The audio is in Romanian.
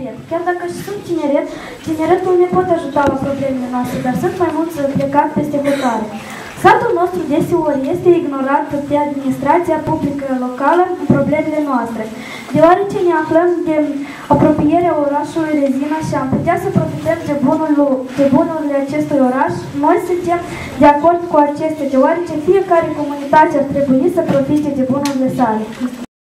tineret. Chiar dacă și sunt tineret, tineretul ne pot ajuta la problemele noastre, dar sunt mai mulți plecat peste hotare. Satul nostru deseori este ignorat de administrația publică locală în problemele noastre, deoarece ne aflăm de apropierea orașului Rezina și am putea să profităm de bunurile acestui oraș. Noi suntem de acord cu acestea, deoarece fiecare comunitate ar trebui să profite de bunurile sale.